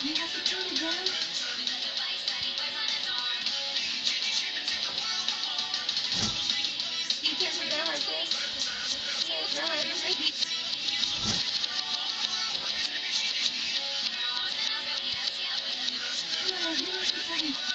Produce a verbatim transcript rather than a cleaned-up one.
You have to do it again. You can't put that like this. That like this. Come on, give me a second.